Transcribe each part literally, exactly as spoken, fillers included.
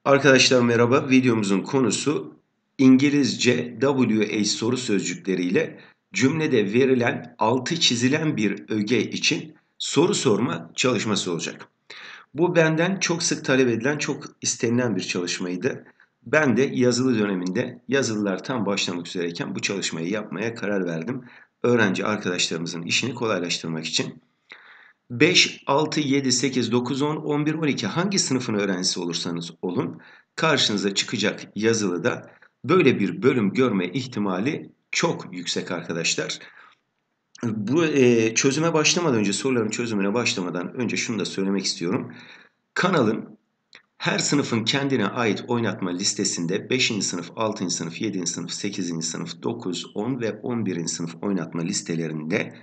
Arkadaşlar merhaba. Videomuzun konusu İngilizce W H soru sözcükleriyle cümlede verilen altı çizilen bir öge için soru sorma çalışması olacak. Bu benden çok sık talep edilen, çok istenilen bir çalışmaydı. Ben de yazılı döneminde yazılılar tam başlamak üzereyken bu çalışmayı yapmaya karar verdim. Öğrenci arkadaşlarımızın işini kolaylaştırmak için. beş, altı, yedi, sekiz, dokuz, on, on bir, on iki hangi sınıfın öğrencisi olursanız olun karşınıza çıkacak yazılıda böyle bir bölüm görme ihtimali çok yüksek arkadaşlar. Bu e, çözüme başlamadan önce, soruların çözümüne başlamadan önce şunu da söylemek istiyorum. Kanalın her sınıfın kendine ait oynatma listesinde beşinci sınıf, altıncı sınıf, yedinci sınıf, sekizinci sınıf, dokuz, on ve on birinci sınıf oynatma listelerinde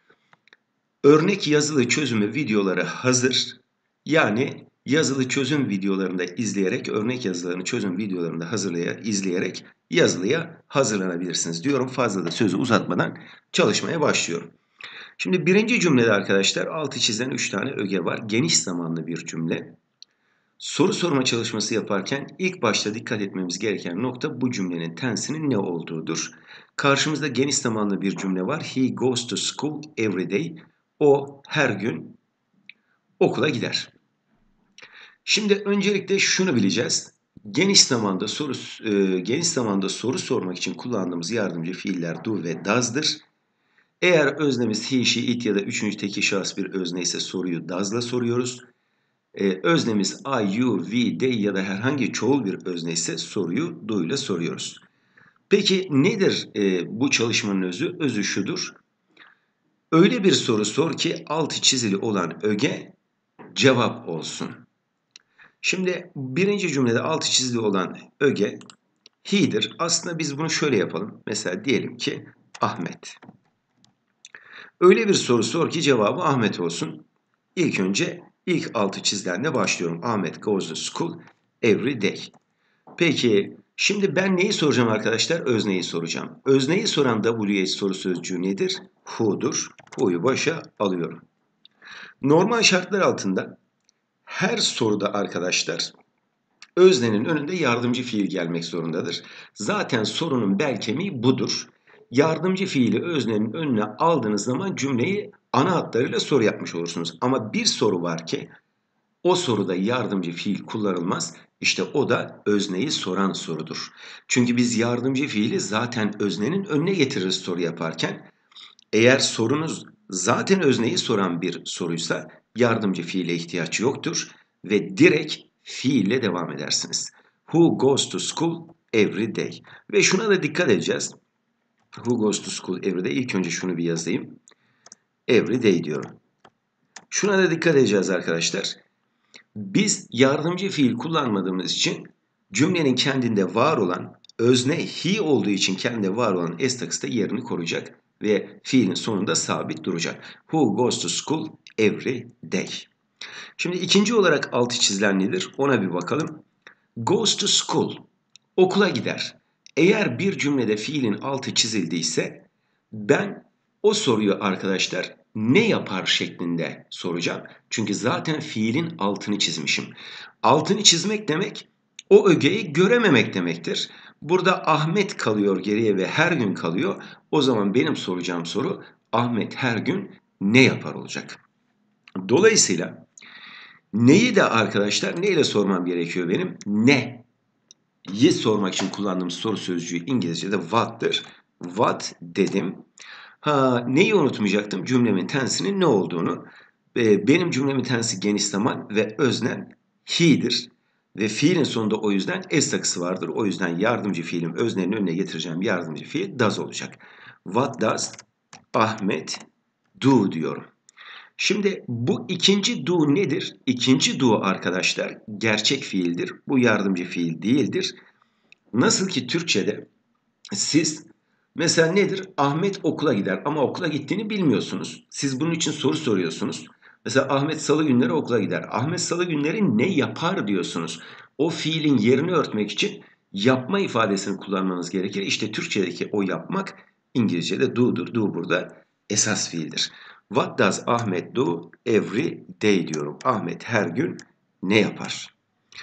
örnek yazılı çözümü videoları hazır. Yani yazılı çözüm videolarında izleyerek, örnek yazılarını çözüm videolarında hazırlayarak, izleyerek yazılıya hazırlanabilirsiniz diyorum. Fazla da sözü uzatmadan çalışmaya başlıyorum. Şimdi birinci cümlede arkadaşlar altı çizilen üç tane öge var. Geniş zamanlı bir cümle. Soru sorma çalışması yaparken ilk başta dikkat etmemiz gereken nokta bu cümlenin tensinin ne olduğudur. Karşımızda geniş zamanlı bir cümle var. He goes to school every day. O her gün okula gider. Şimdi öncelikle şunu bileceğiz. Geniş zamanda soru e, geniş zamanda soru sormak için kullandığımız yardımcı fiiller do ve does'dır. Eğer öznemiz he, she, it ya da üçüncü tekil şahıs bir özne ise soruyu does'la soruyoruz. Ee, öznemiz I, you, we, they ya da herhangi çoğul bir özne ise soruyu do ile soruyoruz. Peki nedir e, bu çalışmanın özü? Özü şudur. Öyle bir soru sor ki altı çizili olan öge cevap olsun. Şimdi birinci cümlede altı çizili olan öge he'dir. Aslında biz bunu şöyle yapalım. Mesela diyelim ki Ahmet. Öyle bir soru sor ki cevabı Ahmet olsun. İlk önce ilk altı çizilenle başlıyorum. Ahmet goes to school every day. Peki şimdi ben neyi soracağım arkadaşlar? Özneyi soracağım. Özneyi soran W H soru sözcüğü nedir? Who'dur. Who'yu başa alıyorum. Normal şartlar altında her soruda arkadaşlar öznenin önünde yardımcı fiil gelmek zorundadır. Zaten sorunun bel kemiği budur. Yardımcı fiili öznenin önüne aldığınız zaman cümleyi ana hatlarıyla soru yapmış olursunuz. Ama bir soru var ki o soruda yardımcı fiil kullanılmaz. İşte o da özneyi soran sorudur. Çünkü biz yardımcı fiili zaten öznenin önüne getiririz soru yaparken. Eğer sorunuz zaten özneyi soran bir soruysa yardımcı fiile ihtiyaç yoktur ve direkt fiille devam edersiniz. Who goes to school every day? Ve şuna da dikkat edeceğiz. Who goes to school every day? İlk önce şunu bir yazayım. Every day diyorum. Şuna da dikkat edeceğiz arkadaşlar. Biz yardımcı fiil kullanmadığımız için cümlenin kendinde var olan özne he olduğu için kendinde var olan s takısı da yerini koruyacak ve fiilin sonunda sabit duracak. Who goes to school every day. Şimdi ikinci olarak altı çizilen nedir? Ona bir bakalım. Goes to school. Okula gider. Eğer bir cümlede fiilin altı çizildiyse ben o soruyu arkadaşlar ne yapar şeklinde soracağım. Çünkü zaten fiilin altını çizmişim. Altını çizmek demek o ögeyi görememek demektir. Burada Ahmet kalıyor geriye ve her gün kalıyor. O zaman benim soracağım soru Ahmet her gün ne yapar olacak. Dolayısıyla neyi de arkadaşlar neyle sormam gerekiyor benim? Ne? Yi sormak için kullandığım soru sözcüğü İngilizce'de what'tır. What dedim. Ha, neyi unutmayacaktım? Cümlemin tensinin ne olduğunu. Ee, benim cümlemin tensi geniş zaman ve öznen he'dir. Ve fiilin sonunda o yüzden s takısı vardır. O yüzden yardımcı fiilim öznenin önüne getireceğim yardımcı fiil does olacak. What does Ahmet do diyorum. Şimdi bu ikinci do nedir? İkinci do arkadaşlar gerçek fiildir. Bu yardımcı fiil değildir. Nasıl ki Türkçe'de siz mesela nedir? Ahmet okula gider ama okula gittiğini bilmiyorsunuz. Siz bunun için soru soruyorsunuz. Mesela Ahmet salı günleri okula gider. Ahmet salı günleri ne yapar diyorsunuz. O fiilin yerini örtmek için yapma ifadesini kullanmanız gerekir. İşte Türkçedeki o yapmak İngilizce'de do'dur. Do burada esas fiildir. What does Ahmet do every day diyorum. Ahmet her gün ne yapar?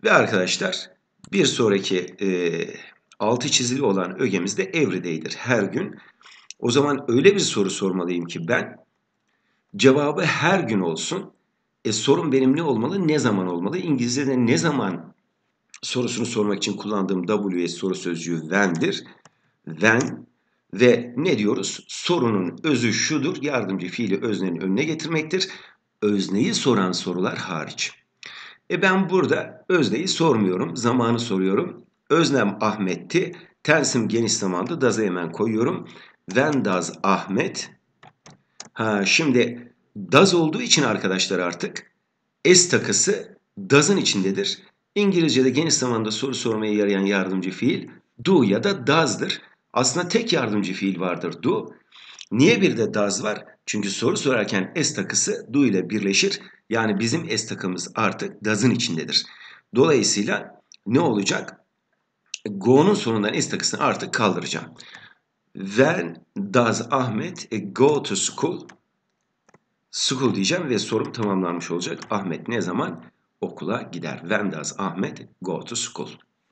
Ve arkadaşlar bir sonraki e, altı çizili olan ögemiz de everyday'dir. Her gün. O zaman öyle bir soru sormalıyım ki ben cevabı her gün olsun. E, sorun benim ne olmalı? Ne zaman olmalı? İngilizce'de ne zaman sorusunu sormak için kullandığım W S soru sözcüğü when'dir. When ve ne diyoruz? Sorunun özü şudur. Yardımcı fiili öznenin önüne getirmektir. Özneyi soran sorular hariç. E ben burada özneyi sormuyorum. Zamanı soruyorum. Öznem Ahmet'ti. Tensim geniş zamandı. Does'ı hemen koyuyorum. When does Ahmet? Ha, şimdi does olduğu için arkadaşlar artık S takısı does'ın içindedir. İngilizce'de geniş zamanda soru sormaya yarayan yardımcı fiil do ya da does'dır. Aslında tek yardımcı fiil vardır do. Niye bir de does var? Çünkü soru sorarken S takısı do ile birleşir. Yani bizim S takımız artık does'ın içindedir. Dolayısıyla ne olacak? Go'nun sonundan S takısını artık kaldıracağım. When does Ahmet go to school? School diyeceğim ve sorum tamamlanmış olacak. Ahmet ne zaman okula gider? When does Ahmet go to school?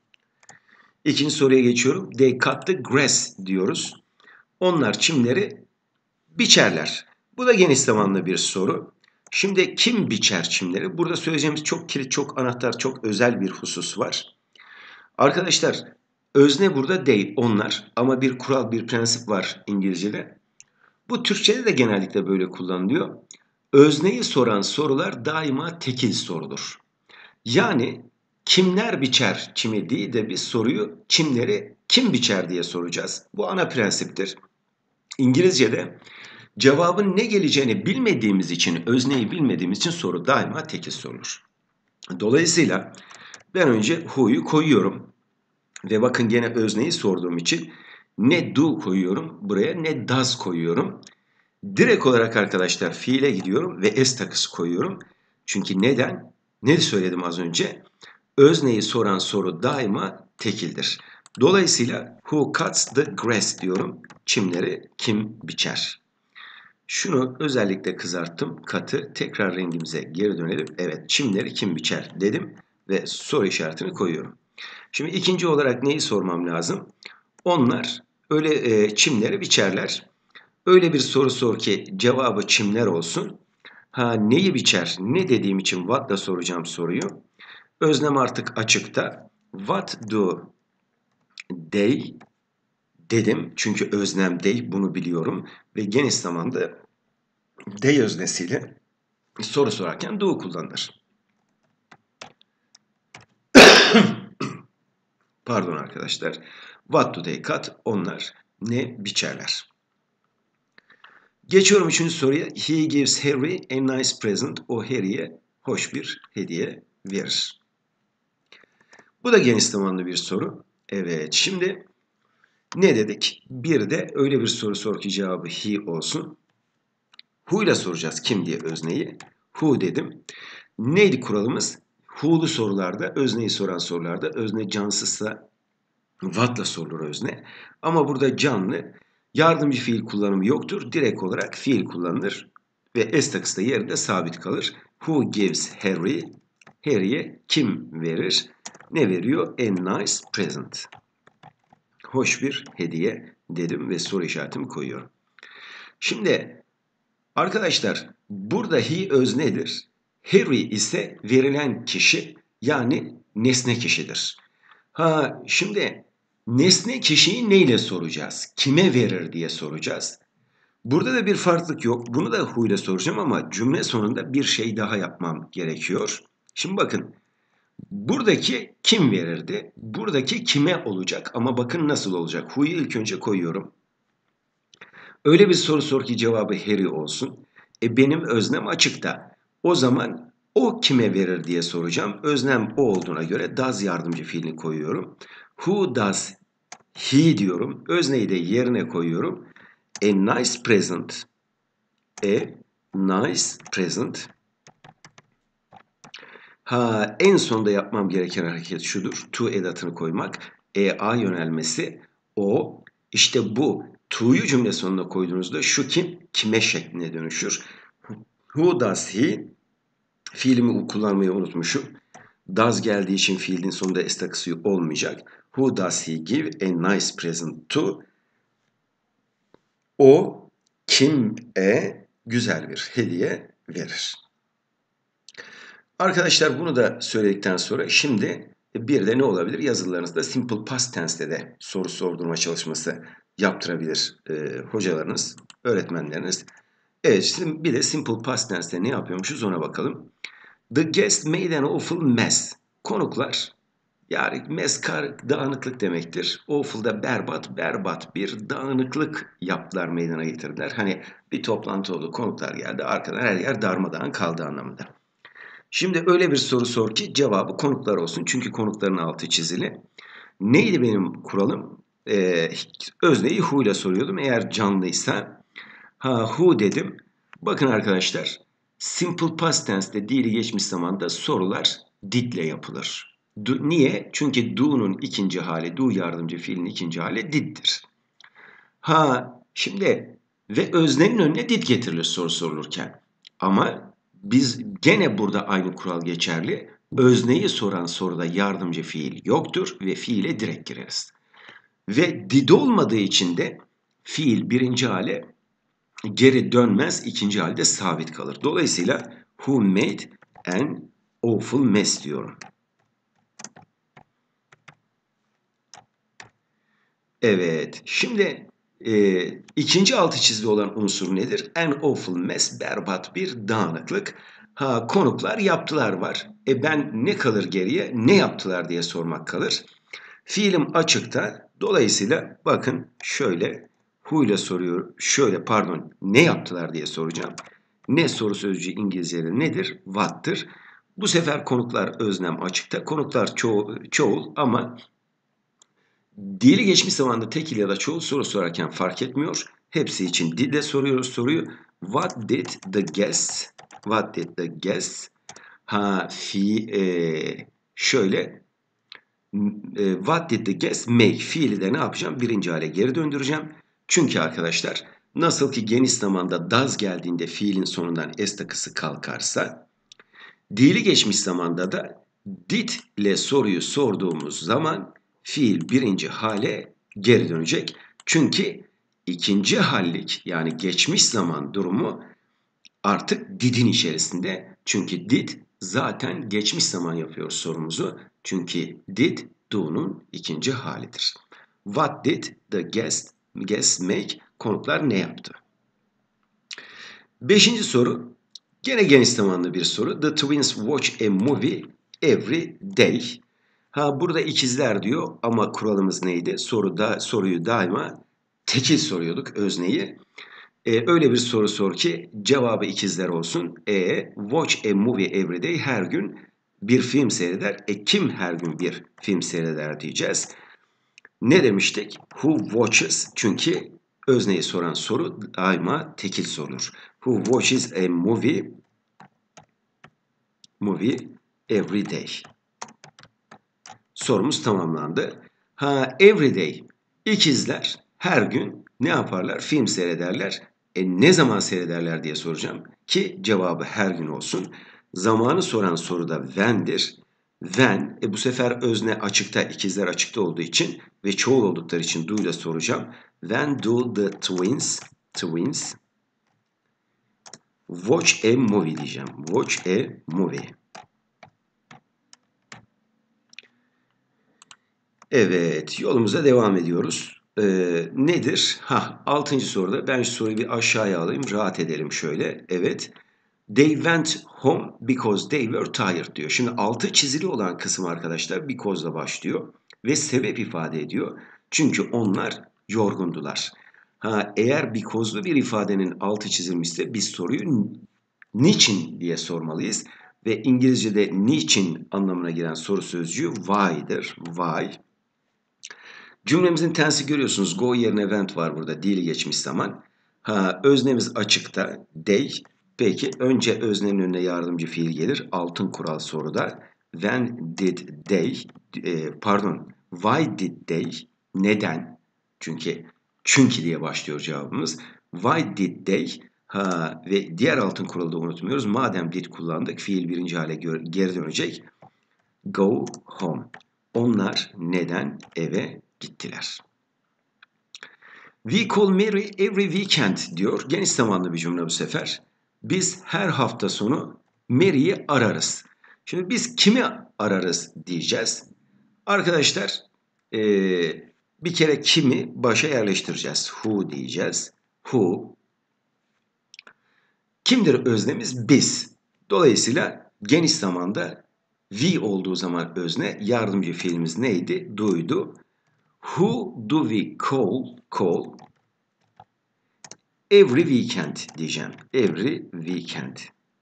İkinci soruya geçiyorum. They cut the grass diyoruz. Onlar çimleri biçerler. Bu da geniş zamanlı bir soru. Şimdi kim biçer çimleri? Burada söyleyeceğimiz çok kilit, çok anahtar, çok özel bir husus var. Arkadaşlar özne burada they, onlar. Ama bir kural, bir prensip var İngilizce'de. Bu Türkçe'de de genellikle böyle kullanılıyor. Özneyi soran sorular daima tekil sorudur. Yani kimler biçer çimi değil de biz soruyu çimleri kim biçer diye soracağız. Bu ana prensiptir. İngilizce'de cevabın ne geleceğini bilmediğimiz için, özneyi bilmediğimiz için soru daima tekil sorulur. Dolayısıyla ben önce who'yu koyuyorum. Ve bakın gene özneyi sorduğum için ne do koyuyorum buraya ne does koyuyorum. Direkt olarak arkadaşlar fiile gidiyorum ve s takısı koyuyorum. Çünkü neden? Ne söyledim az önce? Özneyi soran soru daima tekildir. Dolayısıyla who cuts the grass diyorum. Çimleri kim biçer? Şunu özellikle kızarttım. Katı. Tekrar rengimize geri dönelim. Evet, çimleri kim biçer dedim ve soru işaretini koyuyorum. Şimdi ikinci olarak neyi sormam lazım? Onlar öyle e, çimleri biçerler. Öyle bir soru sor ki cevabı çimler olsun. Ha neyi biçer? Ne dediğim için what'la soracağım soruyu. Öznem artık açıkta. What do they dedim. Çünkü öznem they bunu biliyorum. Ve geniş zamanda they öznesiyle soru sorarken do kullanılır. Pardon arkadaşlar. What do they cut? Onlar ne biçerler? Geçiyorum üçüncü soruya. He gives Harry a nice present. O Harry'e hoş bir hediye verir. Bu da geniş zamanlı bir soru. Evet, şimdi ne dedik? Bir de öyle bir soru sor ki cevabı he olsun. Who ile soracağız kim diye özneyi. Who dedim. Neydi kuralımız? Who'lu sorularda, özneyi soran sorularda, özne cansızsa what'la sorulur özne. Ama burada canlı, yardımcı fiil kullanımı yoktur. Direkt olarak fiil kullanılır. Ve s takısı da yerinde sabit kalır. Who gives Harry? Harry'e kim verir? Ne veriyor? A nice present. Hoş bir hediye dedim ve soru işaretimi koyuyorum. Şimdi arkadaşlar burada he öznedir. Harry ise verilen kişi yani nesne kişidir. Ha şimdi nesne kişiyi neyle soracağız? Kime verir diye soracağız. Burada da bir farklılık yok. Bunu da who ile soracağım ama cümle sonunda bir şey daha yapmam gerekiyor. Şimdi bakın. Buradaki kim verirdi? Buradaki kime olacak? Ama bakın nasıl olacak? Who'yu ilk önce koyuyorum. Öyle bir soru sor ki cevabı Harry olsun. E benim öznem açıkta. O zaman o kime verir diye soracağım. Öznem o olduğuna göre does yardımcı fiilini koyuyorum. Who does he diyorum. Özneyi de yerine koyuyorum. A nice present. A nice present. Ha, en sonda yapmam gereken hareket şudur. To edatını koymak. E, A yönelmesi. O. İşte bu. To'yu cümle sonuna koyduğunuzda şu kim? Kime şekline dönüşür. Who does he? Fiilimi kullanmayı unutmuşum. Does geldiği için fiilin sonunda s takısı olmayacak. Who does he give a nice present to? O kime güzel bir hediye verir. Arkadaşlar bunu da söyledikten sonra şimdi bir de ne olabilir? Yazılarınızda simple past tense'de de soru sordurma çalışması yaptırabilir e, hocalarınız, öğretmenleriniz. Evet, şimdi bir de simple past tense'de ne yapıyormuşuz ona bakalım. The guest made an awful mess. Konuklar, yani mess kar, dağınıklık demektir. Awful da berbat, berbat bir dağınıklık yaptılar, meydana getirdiler. Hani bir toplantı oldu, konuklar geldi, arkadan her yer darmadağın kaldı anlamında. Şimdi öyle bir soru sor ki cevabı konuklar olsun. Çünkü konukların altı çizili. Neydi benim kuralım? Ee, özneyi who ile soruyordum. Eğer canlıysa ha who dedim. Bakın arkadaşlar, simple past tense'de dili geçmiş zamanda sorular did ile yapılır. Do, niye? Çünkü do'nun ikinci hali, do yardımcı fiilin ikinci hali did'dir. Ha şimdi ve öznenin önüne did getirilir soru sorulurken. Ama biz gene burada aynı kural geçerli. Özneyi soran soruda yardımcı fiil yoktur ve fiile direkt gireriz. Ve did olmadığı için de fiil birinci hale geri dönmez, ikinci halde sabit kalır. Dolayısıyla who made an awful mess diyorum. Evet, şimdi e, ikinci altı çizili olan unsur nedir? An awful mess, berbat bir dağınıklık. Ha, konuklar yaptılar var. E ben ne kalır geriye? Ne yaptılar diye sormak kalır. Fiilim açıkta. Dolayısıyla bakın şöyle who ile soruyor. Şöyle pardon ne yaptılar diye soracağım. Ne soru sözcüğü İngilizce'de nedir? What'tır. Bu sefer konuklar öznem açıkta. Konuklar çoğul, çoğul ama dili geçmiş zamanda tekil ya da çoğul soru sorarken fark etmiyor. Hepsi için did'le soruyoruz soruyu. What did the guests? What did the guests? Ha fi e, şöyle what did the guests make? Fiili de ne yapacağım? Birinci hale geri döndüreceğim. Çünkü arkadaşlar nasıl ki geniş zamanda does geldiğinde fiilin sonundan s takısı kalkarsa dili geçmiş zamanda da did ile soruyu sorduğumuz zaman fiil birinci hale geri dönecek. Çünkü ikinci hallik yani geçmiş zaman durumu artık did'in içerisinde. Çünkü did zaten geçmiş zaman yapıyoruz sorumuzu. Çünkü did do'nun ikinci halidir. What did the guest, guest make? Konuklar ne yaptı? Beşinci soru. Gene geniş zamanlı bir soru. The twins watch a movie every day. Ha burada ikizler diyor ama kuralımız neydi? Soruda soruyu daima tekil soruyorduk özneyi. Ee, öyle bir soru sor ki cevabı ikizler olsun. E, watch a movie every day. Her gün bir film seyreder. E kim her gün bir film seyreder diyeceğiz. Ne demiştik? Who watches? Çünkü özneyi soran soru daima tekil sorulur. Who watches a movie movie every day? Sorumuz tamamlandı. Ha, every day. İkizler her gün ne yaparlar? Film seyrederler. E ne zaman seyrederler diye soracağım ki cevabı her gün olsun. Zamanı soran soruda when'dir. When, e bu sefer özne açıkta, ikizler açıkta olduğu için ve çoğul oldukları için do ile soracağım. When do the twins, twins watch a movie diyeceğim. Watch a movie. Evet, yolumuza devam ediyoruz. Ee, nedir? Ha, altıncı soruda ben şu soruyu bir aşağıya alayım, rahat edelim şöyle. Evet. They went home because they were tired diyor. Şimdi altı çizili olan kısım arkadaşlar because'la başlıyor ve sebep ifade ediyor. Çünkü onlar yorgundular. Ha, eğer because'lu bir ifadenin altı çizilmişse biz soruyu niçin diye sormalıyız. Ve İngilizce'de niçin anlamına gelen soru sözcüğü why'dır. Why. Cümlemizin tensi görüyorsunuz. Go yerine went var burada. Dili geçmiş zaman. Ha, öznemiz açıkta. They. Peki önce öznenin önüne yardımcı fiil gelir. Altın kural soruda. When did they? E, pardon. Why did they? Neden? Çünkü çünkü diye başlıyor cevabımız. Why did they? Ha, ve diğer altın kuralı da unutmuyoruz. Madem did kullandık fiil birinci hale geri dönecek. go home? Onlar neden eve gittiler? We call Mary every weekend diyor. Geniş zamanlı bir cümle bu sefer. Biz her hafta sonu Mary'i ararız. Şimdi biz kimi ararız diyeceğiz. Arkadaşlar ee, bir kere kimi başa yerleştireceğiz. Who diyeceğiz. Who. Kimdir öznemiz? Biz. Dolayısıyla geniş zamanda we olduğu zaman özne, yardımcı fiilimiz neydi? Do'ydu. Who do we call, call every weekend diyeceğim. Every weekend.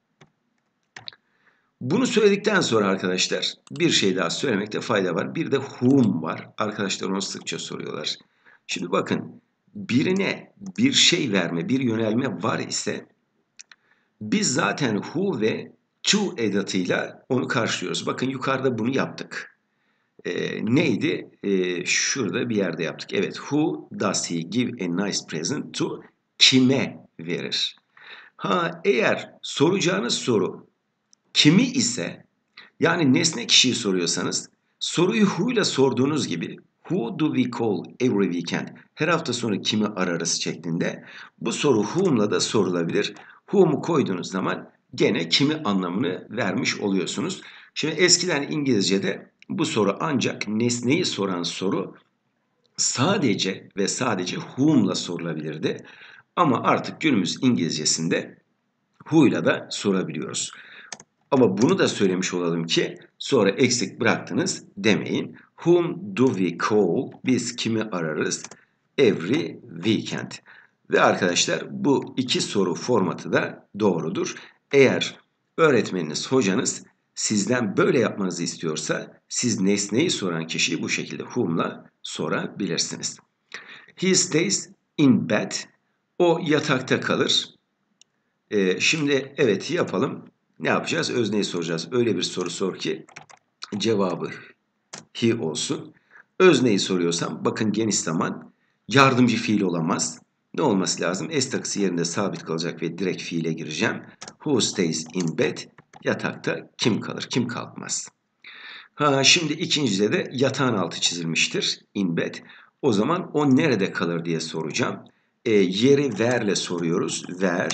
Bunu söyledikten sonra arkadaşlar bir şey daha söylemekte fayda var. Bir de whom var. Arkadaşlar onu sıkça soruyorlar. Şimdi bakın birine bir şey verme, bir yönelme var ise biz zaten who ve to edatıyla onu karşılıyoruz. Bakın yukarıda bunu yaptık. E, neydi? E, şurada bir yerde yaptık. Evet. Who does he give a nice present to? Kime verir? Ha, eğer soracağınız soru kimi ise, yani nesne kişiyi soruyorsanız soruyu who ile sorduğunuz gibi who do we call every weekend? Her hafta sonu kimi ararız şeklinde bu soru whom'la da sorulabilir. Whom'u koyduğunuz zaman gene kimi anlamını vermiş oluyorsunuz. Şimdi eskiden İngilizce'de bu soru ancak nesneyi soran soru sadece ve sadece whom'la sorulabilirdi. Ama artık günümüz İngilizcesinde who'yla da sorabiliyoruz. Ama bunu da söylemiş olalım ki sonra eksik bıraktınız demeyin. Whom do we call? Biz kimi ararız? Every weekend. Ve arkadaşlar bu iki soru formatı da doğrudur. Eğer öğretmeniniz, hocanız sizden böyle yapmanızı istiyorsa siz nesneyi soran kişiyi bu şekilde whom'la sorabilirsiniz. He stays in bed. O yatakta kalır. Ee, şimdi evet yapalım. Ne yapacağız? Özneyi soracağız. Öyle bir soru sor ki cevabı he olsun. Özneyi soruyorsam bakın geniş zaman yardımcı fiil olamaz. Ne olması lazım? S takısı yerinde sabit kalacak ve direkt fiile gireceğim. Who stays in bed? Yatakta kim kalır? Kim kalkmaz? Ha, şimdi ikincide de yatağın altı çizilmiştir. In bed. O zaman o nerede kalır diye soracağım. E, yeri where'le soruyoruz. Where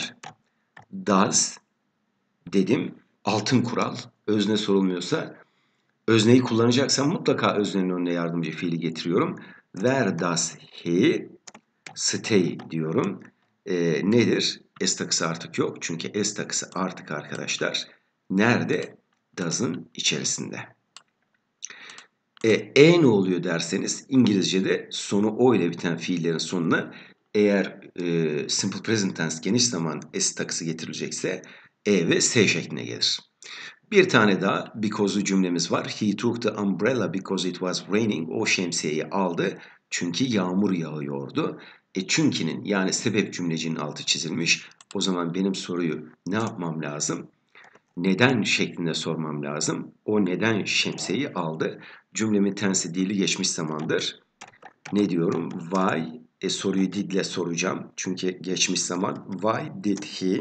does dedim. Altın kural. Özne sorulmuyorsa özneyi kullanacaksam mutlaka öznenin önüne yardımcı fiili getiriyorum. Where does he stay diyorum. E, nedir? S takısı artık yok. Çünkü S takısı artık arkadaşlar nerede? Does'ın içerisinde. E, e ne oluyor derseniz İngilizce'de sonu o ile biten fiillerin sonuna eğer e, simple present tense geniş zaman S takısı getirilecekse E ve S şeklinde gelir. Bir tane daha because'lu cümlemiz var. He took the umbrella because it was raining. O şemsiyeyi aldı çünkü yağmur yağıyordu. E çünkü'nün yani sebep cümlecinin altı çizilmiş. O zaman benim soruyu ne yapmam lazım? Neden şeklinde sormam lazım. O neden şemsiyeyi aldı? Cümlemin tensi dili geçmiş zamandır. Ne diyorum? Why? E, soruyu did ile soracağım. Çünkü geçmiş zaman. Why did he?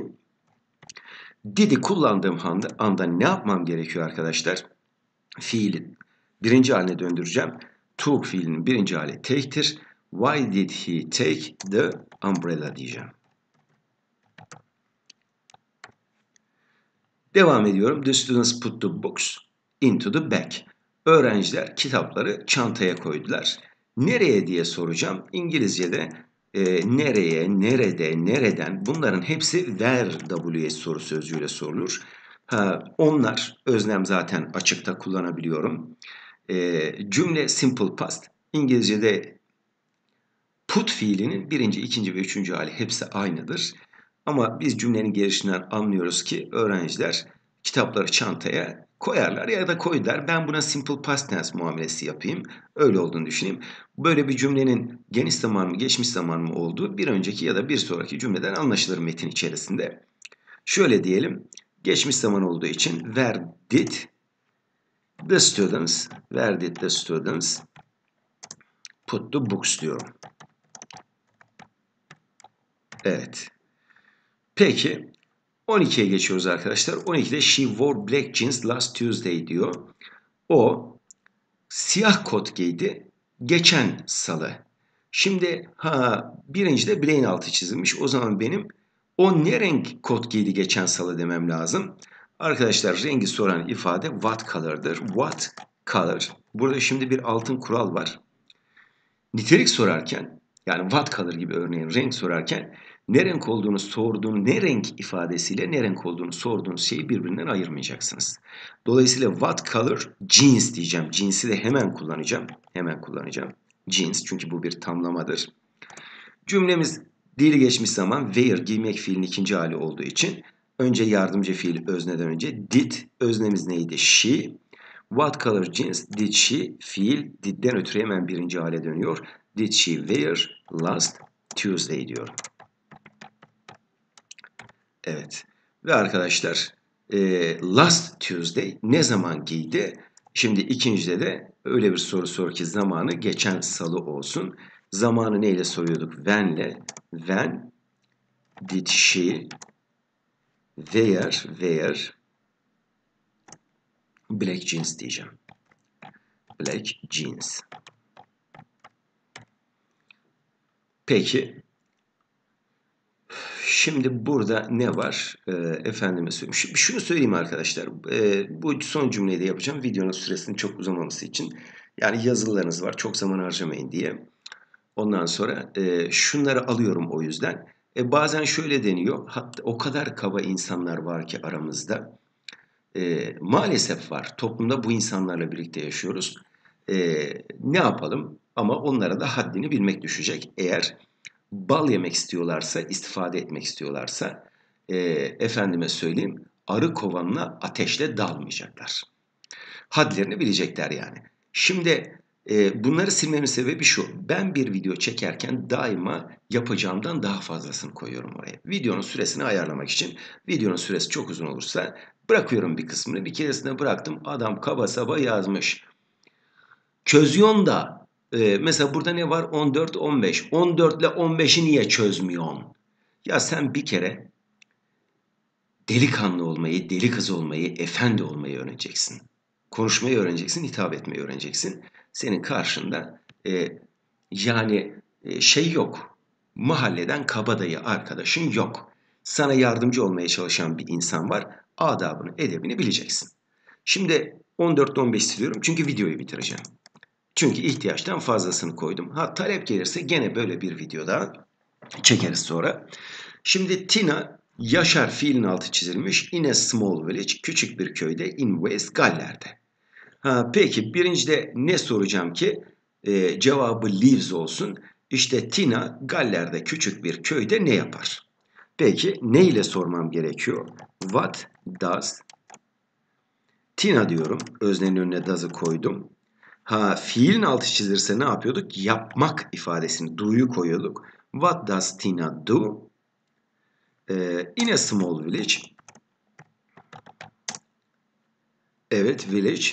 Did'i kullandığım anda, anda ne yapmam gerekiyor arkadaşlar? Fiilin birinci haline döndüreceğim. Took fiilinin birinci hali take'tir. Why did he take the umbrella diyeceğim. Devam ediyorum. The students put the books into the bag. Öğrenciler kitapları çantaya koydular. Nereye diye soracağım. İngilizce'de e, nereye, nerede, nereden bunların hepsi where W S soru sözcüğüyle sorulur. Ha, onlar öznem zaten açıkta kullanabiliyorum. E, cümle simple past. İngilizce'de put fiilinin birinci, ikinci ve üçüncü hali hepsi aynıdır. Ama biz cümlenin gelişinden anlıyoruz ki öğrenciler kitapları çantaya koyarlar ya da koydular. Ben buna simple past tense muamelesi yapayım. Öyle olduğunu düşüneyim. Böyle bir cümlenin geniş zaman mı geçmiş zaman mı olduğu bir önceki ya da bir sonraki cümleden anlaşılır metin içerisinde. Şöyle diyelim. Geçmiş zaman olduğu için where did the students where did the students put the books diyorum. Evet. Peki on ikiye geçiyoruz arkadaşlar. on ikide she wore black jeans last Tuesday diyor. O siyah kot giydi geçen salı. Şimdi ha birincide bileğin altı çizilmiş. O zaman benim o ne renk kot giydi geçen salı demem lazım. Arkadaşlar rengi soran ifade what color'dır. What color. Burada şimdi bir altın kural var. Nitelik sorarken yani what color gibi örneğin renk sorarken ne renk olduğunu sorduğun ne renk ifadesiyle ne renk olduğunu sorduğunuz şeyi birbirinden ayırmayacaksınız. Dolayısıyla what color jeans diyeceğim. Jeans'i de hemen kullanacağım. Hemen kullanacağım. Jeans çünkü bu bir tamlamadır. Cümlemiz dili geçmiş zaman wear giymek fiilin ikinci hali olduğu için önce yardımcı fiil özneden önce did öznemiz neydi? She. What color jeans did she? Fiil did'den ötürü hemen birinci hale dönüyor. Did she wear last Tuesday diyorum. Evet. Ve arkadaşlar e, last Tuesday ne zaman giydi? Şimdi ikincide de öyle bir soru sor ki zamanı geçen salı olsun. Zamanı neyle soruyorduk? When'le. When did she wear, wear black jeans diyeceğim. Black jeans. Peki. Şimdi burada ne var? Ee, efendime söyleyeyim. Şunu söyleyeyim arkadaşlar. Ee, bu son cümleyi de yapacağım. Videonun süresinin çok uzamaması için. Yani yazılarınız var. Çok zaman harcamayın diye. Ondan sonra e, şunları alıyorum o yüzden. E, bazen şöyle deniyor. Hatta o kadar kaba insanlar var ki aramızda. E, maalesef var. Toplumda bu insanlarla birlikte yaşıyoruz. E, ne yapalım? Ama onlara da haddini bilmek düşecek. Eğer bal yemek istiyorlarsa, istifade etmek istiyorlarsa, e, efendime söyleyeyim, arı kovanına ateşle dalmayacaklar. Hadlerini bilecekler yani. Şimdi e, bunları silmemin sebebi şu. Ben bir video çekerken daima yapacağımdan daha fazlasını koyuyorum oraya. Videonun süresini ayarlamak için. Videonun süresi çok uzun olursa bırakıyorum bir kısmını. Bir keresinde bıraktım. Adam kaba saba yazmış. Çözüyorsun da e, mesela burada ne var? on dört on beş. on dört ile on beşi niye çözmüyorsun? Ya sen bir kere delikanlı olmayı, deli kız olmayı, efendi olmayı öğreneceksin. Konuşmayı öğreneceksin, hitap etmeyi öğreneceksin. Senin karşında e, yani e, şey yok. Mahalleden kabadayı arkadaşın yok. Sana yardımcı olmaya çalışan bir insan var. Adabını, edebini bileceksin. Şimdi on dört on beş siliyorum çünkü videoyu bitireceğim. Çünkü ihtiyaçtan fazlasını koydum. Ha talep gelirse gene böyle bir video daha çekeriz sonra. Şimdi Tina Yaşar fiilin altı çizilmiş. In a small village. Küçük bir köyde in West Galler'de. Ha, peki birincide ne soracağım ki? Ee, cevabı lives olsun. İşte Tina Galler'de küçük bir köyde ne yapar? Peki ne ile sormam gerekiyor? What does Tina diyorum. Öznenin önüne does'ı koydum. Ha fiilin altı çizilirse ne yapıyorduk? Yapmak ifadesini, do'yu koyuyorduk. What does Tina do? Ee, in a small village. Evet, village.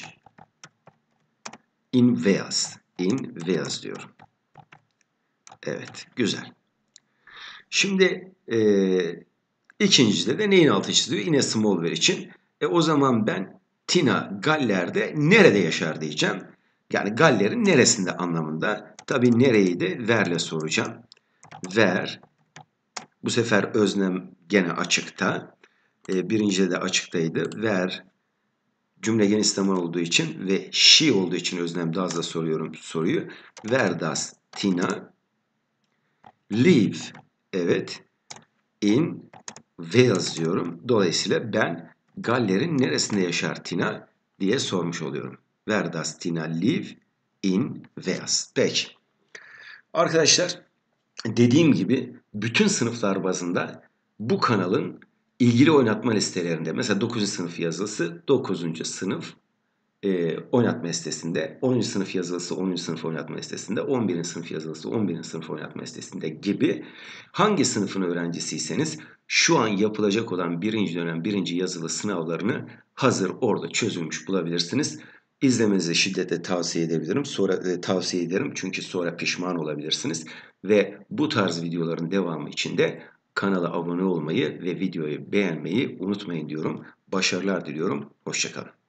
In Wales. In Wales diyorum. Evet, güzel. Şimdi e, ikincide de neyin altı çiziliyor? In a small village için. E, o zaman ben Tina Galler'de nerede yaşar diyeceğim. Yani Galler'in neresinde anlamında. Tabii nereyi de where'le soracağım. Where. Bu sefer öznem gene açıkta. E, birincide de açıktaydı. Where cümle geniş zaman olduğu için ve she olduğu için öznem does'la soruyorum soruyu. Where does Tina live? Evet. In Wales diyorum. Dolayısıyla ben Galler'in neresinde yaşar Tina diye sormuş oluyorum. Where does Tina live? In Wales. Peki. Arkadaşlar dediğim gibi bütün sınıflar bazında bu kanalın ilgili oynatma listelerinde mesela dokuzuncu sınıf yazılısı dokuzuncu sınıf e, oynatma listesinde, onuncu sınıf yazılısı onuncu sınıf oynatma listesinde, on birinci sınıf yazılısı on birinci sınıf oynatma listesinde gibi hangi sınıfın öğrencisiyseniz şu an yapılacak olan birinci dönem birinci yazılı sınavlarını hazır orada çözülmüş bulabilirsiniz. İzlemenizi şiddetle tavsiye edebilirim. Sonra e, tavsiye ederim çünkü sonra pişman olabilirsiniz. Ve bu tarz videoların devamı için de kanala abone olmayı ve videoyu beğenmeyi unutmayın diyorum. Başarılar diliyorum. Hoşça kalın.